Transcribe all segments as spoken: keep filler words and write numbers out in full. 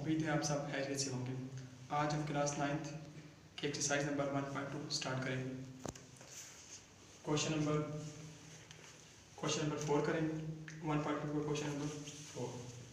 उम्मीद है आप सब खैरियत से होंगे। आज हम क्लास नाइन्थ की exercise number one point two start करेंगे। Question number question number four करेंगे। वन पॉइंट टू का question number four.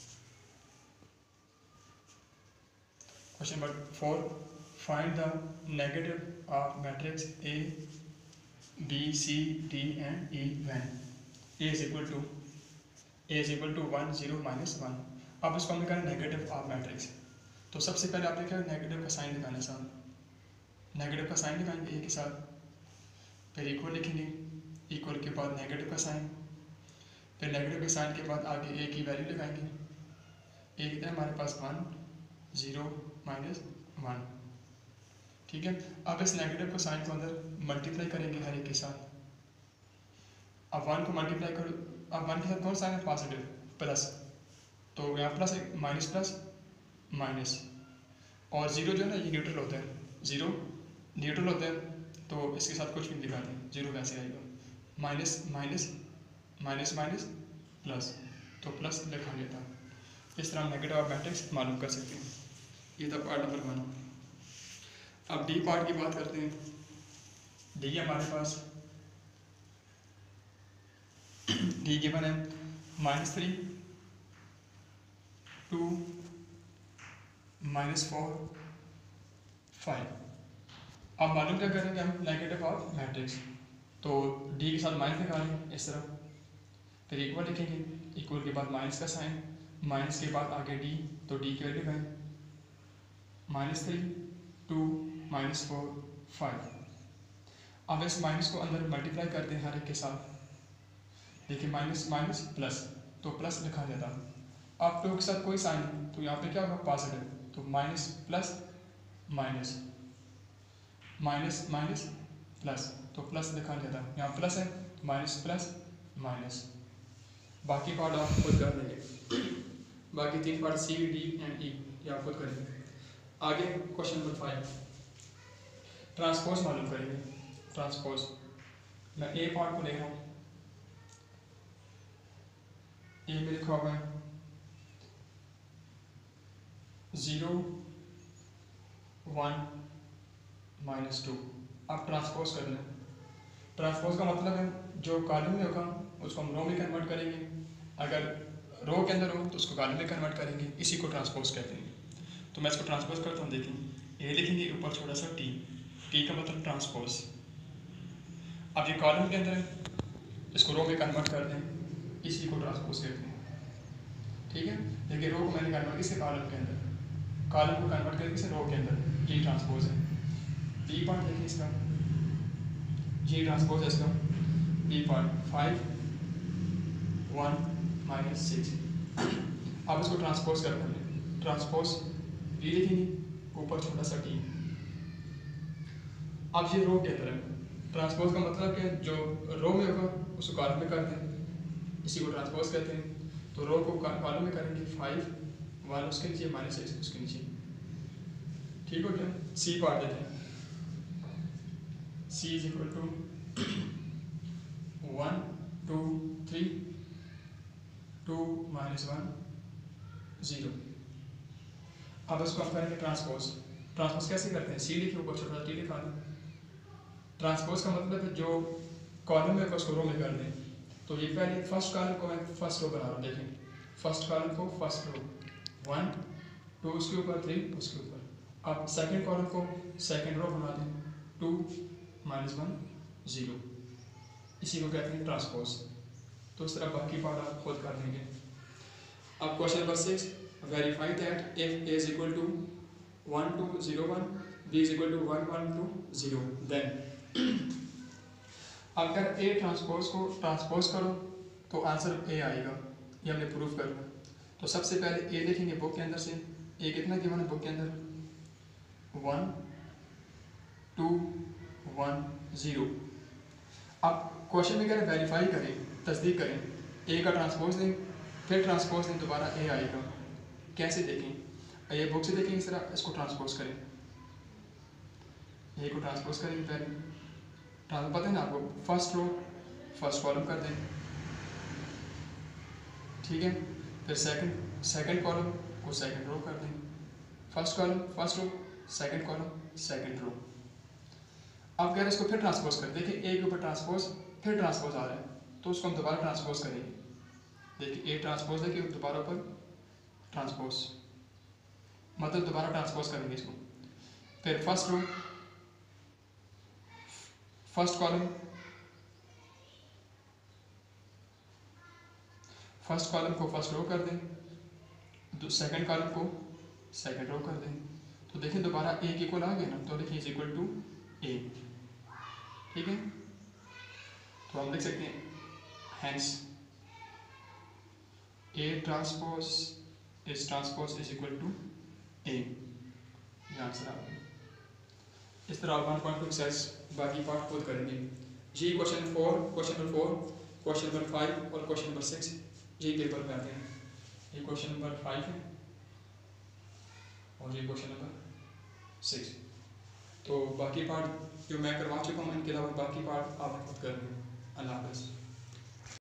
Question number four, find the negative of matrix A B C D and E when A is equal to A is equal to one zero minus one. अब इसको हमने कहा negative of matrix. तो सबसे पहले आपने क्या negative का साइन निकालना साथ नेगेटिव का साइन निकालेंगे ए के साथ, फिर इक्वल लिखेंगे, इक्वल के बाद नेगेटिव का साइन, फिर नेगेटिव के साइन के बाद आगे ए की वैल्यू लगाएंगे। ए कितना है हमारे पास वन ज़ीरो माइनस वन। ठीक है, अब इस नेगेटिव को साइन को अंदर मल्टीप्लाई करेंगे हर एक के साथ। अब वन को मल्टीप्लाई करो, अब वन के साथ कौन सा है पॉजिटिव प्लस, तो यहाँ प्लस है, माइनस प्लस माइनस, और ज़ीरो जो है ना ये न्यूट्रल होता है, ज़ीरो न्यूट्रल होता है तो इसके साथ कुछ भी दिखा दें, जीरो वैसे आएगा। Minus minus minus minus plus, तो प्लस लिखा गया था। इस तरह हम नेगेटिव ऑफ मैट्रिक्स मालूम कर सकते हैं। ये था पार्ट नंबर वन। अब डी पार्ट की बात करते हैं। डी हमारे पास डी गिवन है minus three two minus four five. अब मालूम क्या करेंगे हम नेगेटिव ऑफ मैट्रिक्स, तो डी के साथ माइनस निकालेंगे इस तरह, फिर इक्वल लिखेंगे, इक्वल के बाद माइनस का साइन, माइनस के बाद आगे डी, तो डी की वैल्यू लगाएं minus three two minus four five. अब इस माइनस को अंदर मल्टीप्लाई कर दें हर एक के साथ। देखिए माइनस माइनस प्लस, तो प्लस लिखा जाता। अब टू के साथ कोई साइन नहीं, तो यहाँ पे क्या होगा पॉजिटिव, तो minus plus minus minus minus plus, तो प्लस लिखा जाता। यहाँ प्लस है, माइनस प्लस माइनस। बाकी पार्ट आप खुद कर लेंगे। बाकी तीन part C D and E ये आप खुद करेंगे। आगे क्वेश्चन नंबर फाइव, ट्रांसपोज मालूम करेंगे। ट्रांसपोज मैं ए पार्ट को ले रहा हूँ। ए में लिखा हुआ है ज़ीरो वन माइनस टू। अब ट्रांसपोज कर लें। ट्रांसपोज का मतलब है जो कॉलम में होगा उसको हम रो में कन्वर्ट करेंगे, अगर रो के अंदर हो तो उसको कॉलम में कन्वर्ट करेंगे, इसी को ट्रांसपोज कहते हैं। तो मैं इसको ट्रांसपोज करता हूँ। देखिए ए लिखेंगे, ऊपर छोटा सा टी, टी का मतलब ट्रांसपोज। अब ये कॉलम के अंदर है, इसको रो में कन्वर्ट कर दें, इसी को ट्रांसपोज कहते हैं। ठीक है, देखिए रो को मैंने कन्वर्ट किसे कॉलम के अंदर, कॉलम को कन्वर्ट करके इसे रो के अंदर, ये ट्रांसपोज है। बी पार्ट देखिए इसका, ये ट्रांसपोज है इसका। B part five one minus six. अब इसको ट्रांसपोज करते हैं। ट्रांसपोज बी लिखेंगे, ऊपर छोटा सा टी। अब ये रो के अंदर है। ट्रांसपोज का मतलब कि जो रो में होगा उसको कॉलम में कर दें, इसी को ट्रांसपोज कहते हैं। तो रो को कॉलम में करेंगे, फाइव वन उसके नीचे माइनस सिक्स उसके नीचे। ठीक हो गया। सी पार्ट देते हैं। C is equal to one two three two minus one zero. अब इसको हम करेंगे ट्रांसपोज। ट्रांसपोज कैसे करते हैं, सी लिखे ऊपर छोटा टी लिखा दें। ट्रांसपोज का मतलब है जो कॉलम में उसको रो में कर दें। तो ये पहले फर्स्ट कॉलम को मैं फर्स्ट रो बना रहा हूँ। देखें फर्स्ट कॉलम को फर्स्ट रो, वन टू उसके ऊपर थ्री उसके ऊपर। अब सेकंड कॉलम को सेकंड रो बना दें, टू माइनस वन ज़ीरो, इसी को कहते हैं ट्रांसपोज। तो इस तरह बाकी पार्ट आप खुद कर लेंगे। अब question number six, verify that if A is equal to one two zero one, B is equal to one one two zero, then अगर ए ट्रांसपोज को ट्रांसपोज करो तो आंसर ए आएगा। ये हमने प्रूफ करना। तो सबसे पहले ए लिखेंगे बुक के अंदर से। ए कितना गिवन है बुक के अंदर, वन टू वन ज़ीरो। अब क्वेश्चन में कह रहे वेरीफाई करें, तस्दीक करें, ए का ट्रांसपोज दें, फिर ट्रांसपोज दें, दोबारा ए आएगा। कैसे देखें, ये बुक से देखें इस तरह, इसको ट्रांसपोज करें, ए को ट्रांसपोज करेंगे पहले। ट्रांसपोज पता है ना आपको, फर्स्ट रो फर्स्ट कॉलम कर दें, ठीक है, फिर सेकंड सेकंड कॉलम को सेकंड रो कर दें, first column first row, second column second row. अब कह रहे हैं इसको फिर ट्रांसपोज कर, देखिए ए के ऊपर ट्रांसपोज फिर ट्रांसपोज आ रहा है तो उसको हम दोबारा ट्रांसपोज करेंगे। देखिए ए ट्रांसपोज है कि दोबारा ऊपर ट्रांसपोज, मतलब दोबारा ट्रांसपोज करेंगे इसको। फिर first row first column first column को फर्स्ट रो कर दें, सेकंड कॉलम को सेकंड रो कर दें, तो देखिए दोबारा ए के इक्वल आ गया ना, तो देखिए इज इक्वल टू ए। ठीक है, तो हम लिख सकते हैं hence A transpose is transpose is equal to A. ये आंसर आ गया। इस तरह वन पॉइंट टू एक्सरसाइज बाकी पार्ट खुद करेंगे। जी question four, question number four, question number five और क्वेश्चन नंबर सिक्स यही पेपर में आते हैं। ये क्वेश्चन नंबर फाइव है और ये क्वेश्चन नंबर सिक्स। तो बाकी पार्ट जो मैं करवा चुका हूँ, इनके अलावा बाकी पार्ट आपने खुद करने। अल्लाह हाफ़िज़।